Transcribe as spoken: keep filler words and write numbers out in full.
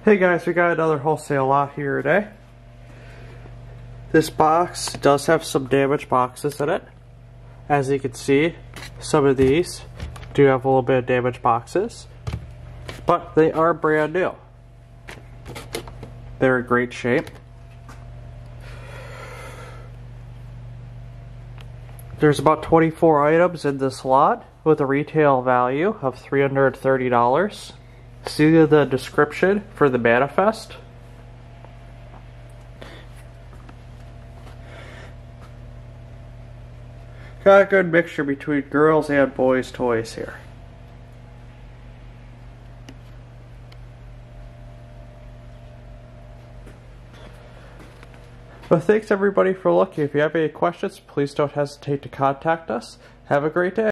Hey guys, we got another wholesale lot here today. This box does have some damaged boxes in it. As you can see, some of these do have a little bit of damaged boxes, but they are brand new. They're in great shape. There's about twenty-four items in this lot with a retail value of three hundred thirty dollars. See the description for the manifest. Got a good mixture between girls and boys toys here. Well, thanks everybody for looking. If you have any questions, please don't hesitate to contact us. Have a great day.